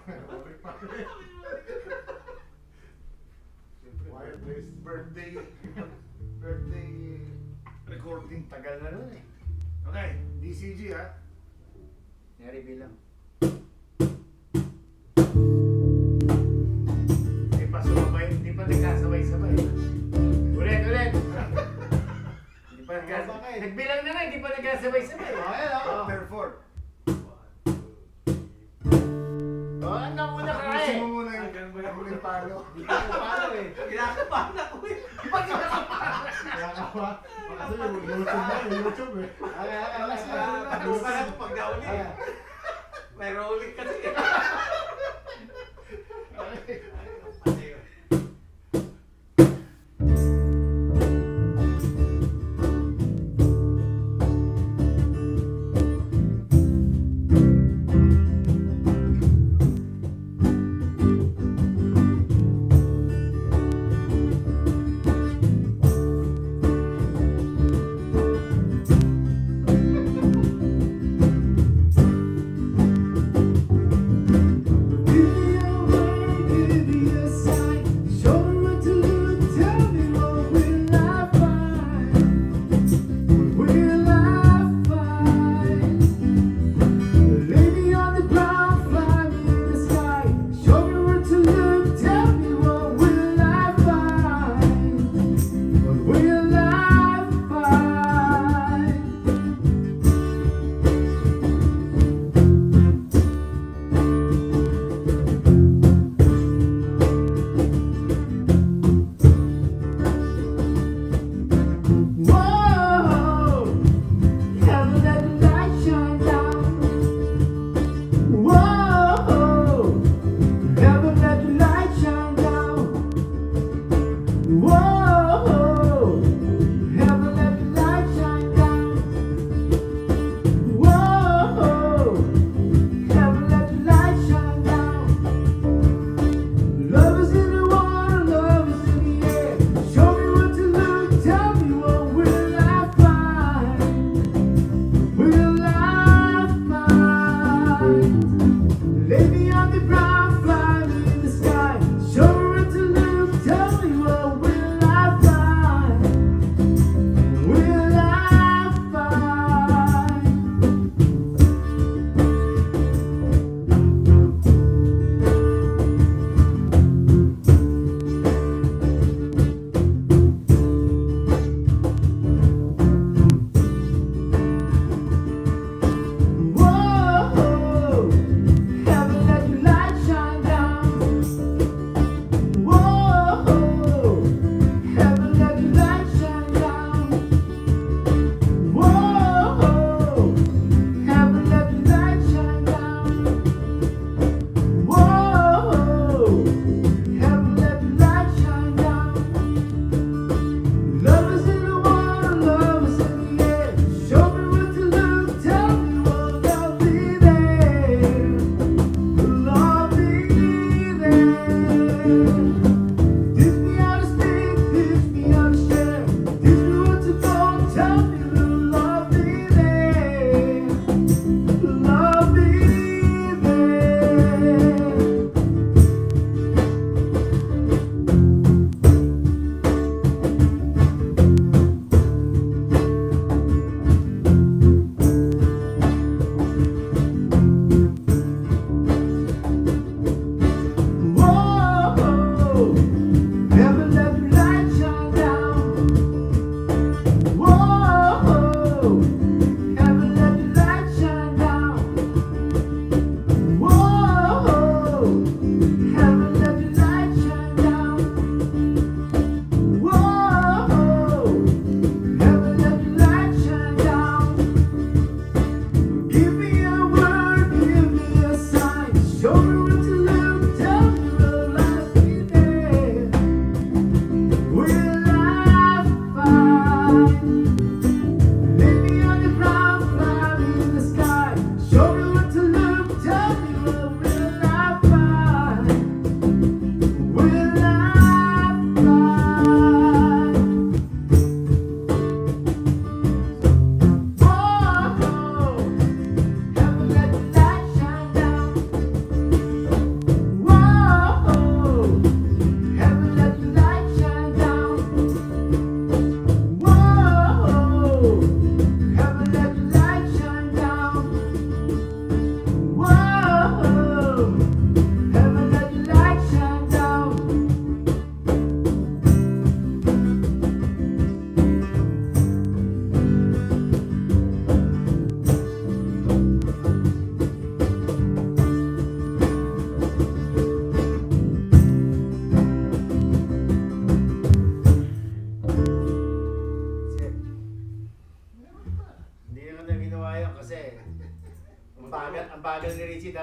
Birthday recording, tagal na nun eh. Okay, DCG ha. Naribil lang. Hindi pa sumabay, hindi pa nagkasabay-sabay. Ulit! Hindi pa nagkasabay. Nagbilang na nga, hindi pa nagkasabay-sabay. Okay, After 4. Oh, ano muna ka eh? Gusto mo muna yung palo. Hindi ko palo eh. Kinakabahan ako eh. Bakit nakapahan? Kaya ka ba? Kasi yung YouTube na, yung YouTube eh. Okay. Pag-usapan ako pag daw niya eh. May rolling kasi eh.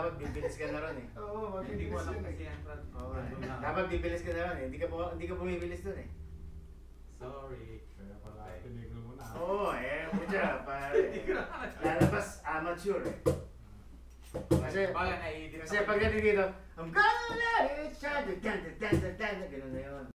dapat bibilis ka na ron eh. Oo, Hindi ko mabilis alam yun kasi eh. yan, Brad. Oo, dapat bibilis ka na ron eh. Hindi ka bumibilis dun eh. Sorry. Kaya pala tinigil mo na. Oo, mudya, pare. Lalabas amateur eh. Kasi Baga, naiidip pagdating dito, I'm gonna let it shine, ganun na yun.